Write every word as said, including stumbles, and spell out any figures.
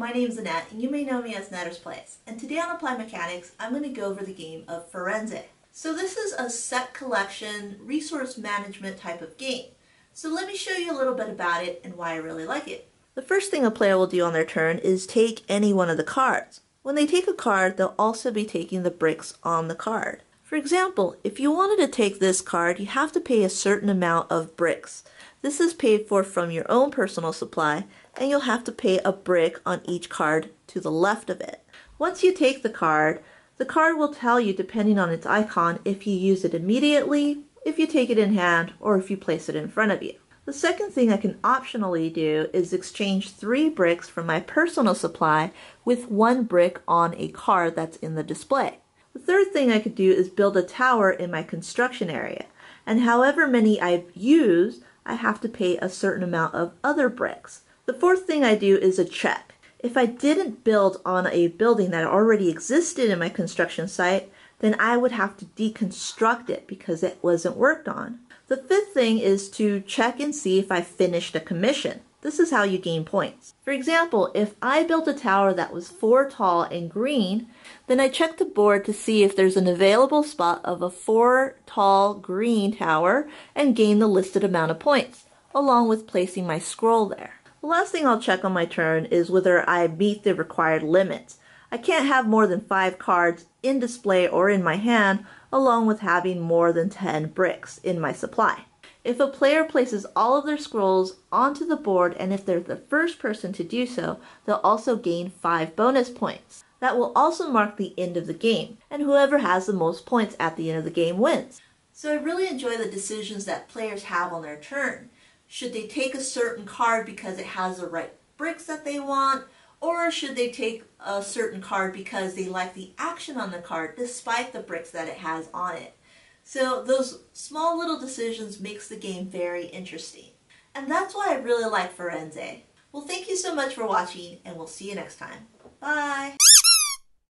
my name is Annette, and you may know me as Nettersplays. And today on Applied Mechanics, I'm going to go over the game of Firenze. So this is a set collection, resource management type of game. So let me show you a little bit about it and why I really like it. The first thing a player will do on their turn is take any one of the cards. When they take a card, they'll also be taking the bricks on the card. For example, if you wanted to take this card, you have to pay a certain amount of bricks. This is paid for from your own personal supply, and you'll have to pay a brick on each card to the left of it. Once you take the card, the card will tell you, depending on its icon, if you use it immediately, if you take it in hand, or if you place it in front of you. The second thing I can optionally do is exchange three bricks from my personal supply with one brick on a card that's in the display. The third thing I could do is build a tower in my construction area, and however many I use, I have to pay a certain amount of other bricks. The fourth thing I do is a check. If I didn't build on a building that already existed in my construction site, then I would have to deconstruct it because it wasn't worked on. The fifth thing is to check and see if I finished a commission. This is how you gain points. For example, if I built a tower that was four tall and green, then I check the board to see if there's an available spot of a four tall green tower and gain the listed amount of points, along with placing my scroll there. The last thing I'll check on my turn is whether I meet the required limits. I can't have more than five cards in display or in my hand, along with having more than ten bricks in my supply. If a player places all of their scrolls onto the board, and if they're the first person to do so, they'll also gain five bonus points. That will also mark the end of the game, and whoever has the most points at the end of the game wins. So I really enjoy the decisions that players have on their turn. Should they take a certain card because it has the right bricks that they want, or should they take a certain card because they like the action on the card despite the bricks that it has on it? So those small little decisions makes the game very interesting. And that's why I really like Firenze. Well, thank you so much for watching, and we'll see you next time. Bye!